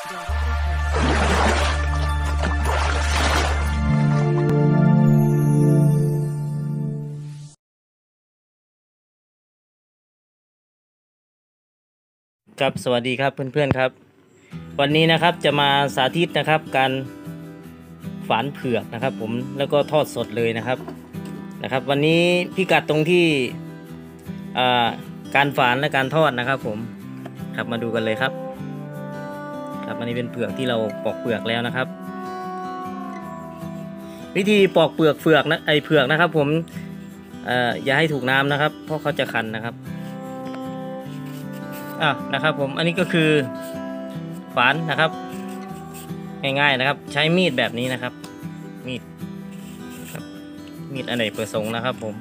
ครับสวัสดีครับเพื่อนๆครับวันนี้นะครับจะมาสาธิตนะครับการฝานเผือกนะครับผมแล้วก็ทอดสดเลยนะครับวันนี้พิกัดตรงที่การฝานและการทอดนะครับผมครับมาดูกันเลยครับอันนี้เป็นเผือกที่เราปอกเปลือกแล้วนะครับวิธีปอกเปลือกเผือกนะครับผมอย่าให้ถูกน้ำนะครับเพราะเขาจะคันนะครับนะครับผมอันนี้ก็คือฝานนะครับง่ายๆนะครับใช้มีดแบบนี้นะครับมีดอเนกประสงค์นะครับผม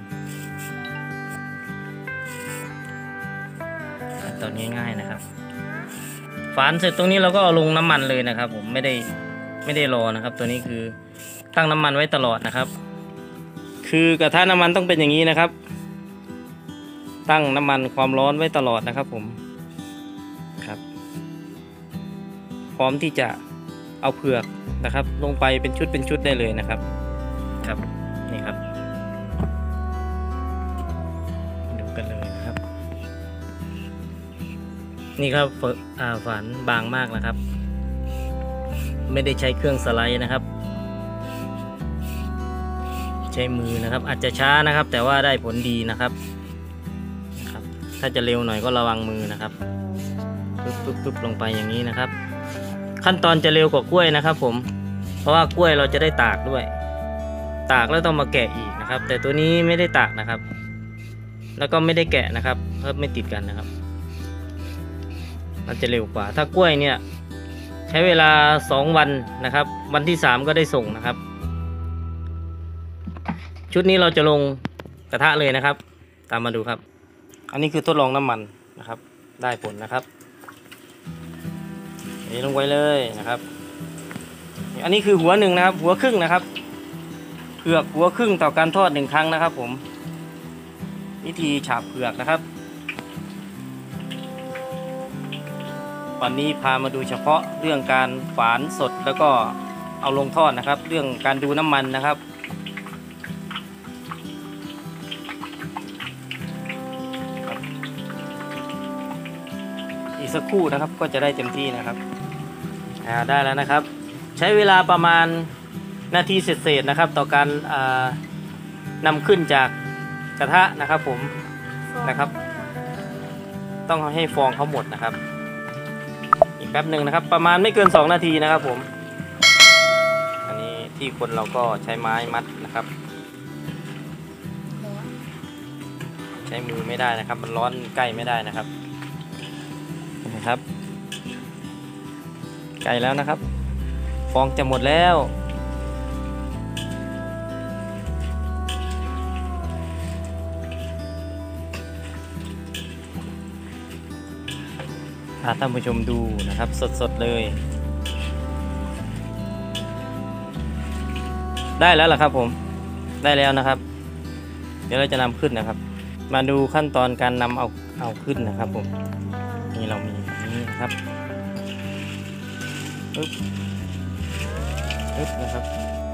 ตอนง่ายๆนะครับฝานเสร็จตรงนี้เราก็เอาลงน้ำมันเลยนะครับผมไม่ได้รอนะครับตัวนี้คือตั้งน้ำมันไว้ตลอดนะครับคือกระทะน้ำมันต้องเป็นอย่างนี้นะครับตั้งน้ำมันความร้อนไว้ตลอดนะครับผมพร้อมที่จะเอาเผือกนะครับลงไปเป็นชุดได้เลยนะครับนี่ครับดูกันเลยนะครับนี่ครับฝานบางมากนะครับไม่ได้ใช้เครื่องสไลด์นะครับใช้มือนะครับอาจจะช้านะครับแต่ว่าได้ผลดีนะครับถ้าจะเร็วหน่อยก็ระวังมือนะครับปึ๊บลงไปอย่างนี้นะครับขั้นตอนจะเร็วกว่ากล้วยนะครับผมเพราะว่ากล้วยเราจะได้ตากด้วยตากแล้วต้องมาแกะอีกนะครับแต่ตัวนี้ไม่ได้ตากนะครับแล้วก็ไม่ได้แกะนะครับเพราะไม่ติดกันนะครับมันจะเร็วกว่าถ้ากล้วยเนี่ยใช้เวลา2 วันนะครับวันที่3ก็ได้ส่งนะครับชุดนี้เราจะลงกระทะเลยนะครับตามมาดูครับอันนี้คือทดลองน้ำมันนะครับได้ผลนะครับนี่ลงไว้เลยนะครับอันนี้คือหัวหนึ่งนะครับหัวครึ่งนะครับเผือกหัวครึ่งต่อการทอด1 ครั้งนะครับผมวิธีฉาบเผือกนะครับวันนี้พามาดูเฉพาะเรื่องการฝานสดแล้วก็เอาลงทอดนะครับเรื่องการดูน้ำมันนะครับอีกสักครู่นะครับก็จะได้เต็มที่นะครับได้แล้วนะครับใช้เวลาประมาณนาทีเศษๆนะครับต่อการนำขึ้นจากกระทะนะครับผมนะครับต้องให้ฟองเขาหมดนะครับอีกแป๊บหนึ่งนะครับประมาณไม่เกิน2 นาทีนะครับผมอันนี้ที่คนเราก็ใช้ไม้มัดนะครับใช้มือไม่ได้นะครับมันร้อนใกล้ไม่ได้นะครับใกล้แล้วนะครับฟองจะหมดแล้วท่านผู้ชมดูนะครับสดๆเลยได้แล้วล่ะครับผมได้แล้วนะครับเดี๋ยวเราจะนำขึ้นนะครับมาดูขั้นตอนการนำเอาขึ้นนะครับผมนี่เรามีแบบนี้นะครับปึ๊บนะครับ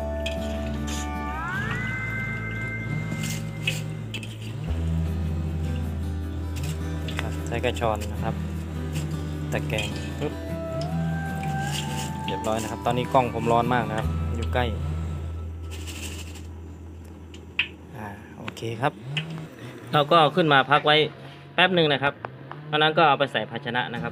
ใช้กระชอนนะครับตะแกรงปึ๊บเรียบร้อยนะครับตอนนี้กล้องผมร้อนมากนะครับอยู่ใกล้โอเคครับเราก็เอาขึ้นมาพักไว้แป๊บหนึ่งนะครับเพราะนั้นก็เอาไปใส่ภาชนะนะครับ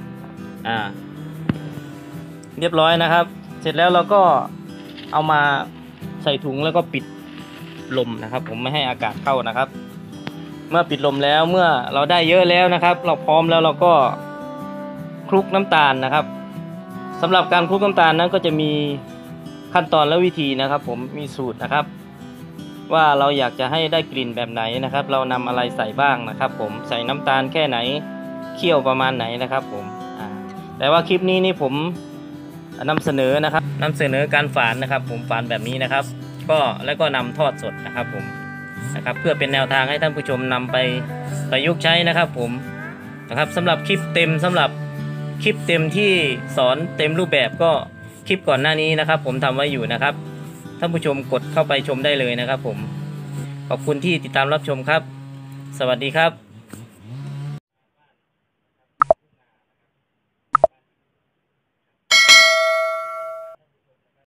เรียบร้อยนะครับเสร็จแล้วเราก็เอามาใส่ถุงแล้วก็ปิดลมนะครับผมไม่ให้อากาศเข้านะครับเมื่อปิดลมแล้วเมื่อเราได้เยอะแล้วนะครับเราพร้อมแล้วเราก็คลุกน้ำตาลนะครับสำหรับการคลุกน้ำตาลนั้นก็จะมีขั้นตอนและวิธีนะครับผมมีสูตรนะครับว่าเราอยากจะให้ได้กลิ่นแบบไหนนะครับเรานำอะไรใส่บ้างนะครับผมใส่น้ำตาลแค่ไหนเคี่ยวประมาณไหนนะครับผมแต่ว่าคลิปนี้นี่ผมนำเสนอการฝานนะครับผมฝานแบบนี้นะครับแล้วก็นำทอดสดนะครับผมเพื่อเป็นแนวทางให้ท่านผู้ชมนำไปประยุกต์ใช้นะครับผมนะครับสำหรับคลิปเต็มสำหรับคลิปเต็มที่สอนเต็มรูปแบบก็คลิปก่อนหน้านี้นะครับผมทำไว้อยู่นะครับท่านผู้ชมกดเข้าไปชมได้เลยนะครับผมขอบคุณที่ติดตามรับชมครับสวัสดีครับ